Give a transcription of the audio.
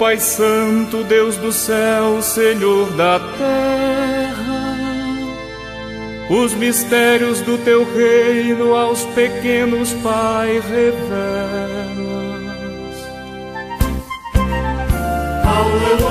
Pai Santo, Deus do céu, Senhor da terra, os mistérios do teu reino aos pequenos, Pai, revelas. Aleluia.